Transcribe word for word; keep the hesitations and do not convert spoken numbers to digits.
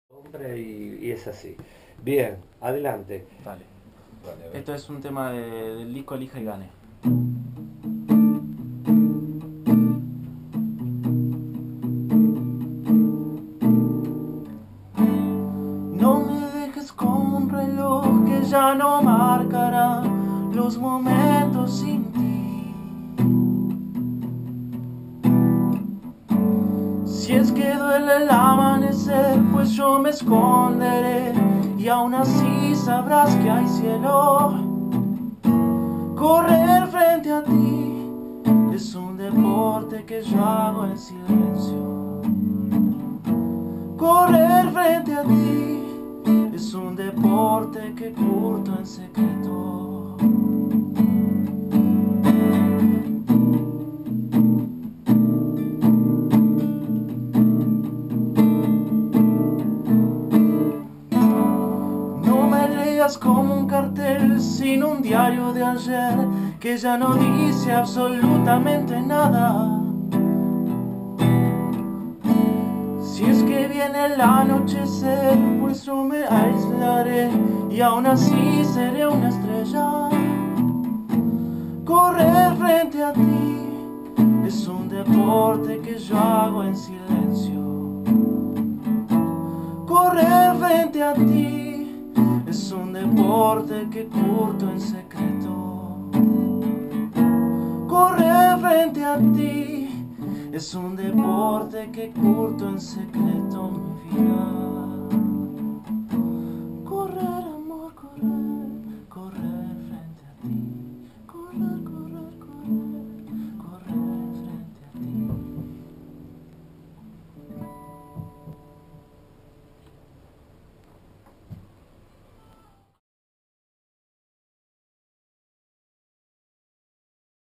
Hombre, y, y es así. Bien, adelante. Dale. Vale, a ver. Esto es un tema de- del disco Elija y Gane. No me dejes como un reloj que ya no marcará los momentos sin ti. Si es que duele el amanecer, pues yo me esconderé y aún así sabrás que hay cielo. Correr frente a ti es un deporte que yo hago en silencio. Correr frente a ti es un deporte que curto en secreto. No me leas como un cartel sin un diario de ayer que ya no dice absolutamente nada. Si es que viene el anochecer, pues yo me aislaré y aún así seré una estrella. Correr frente a ti es un deporte que yo hago en silencio. Correr frente a ti es un deporte que curto en secreto. Correr frente a ti es un deporte que curto en secreto mi vida.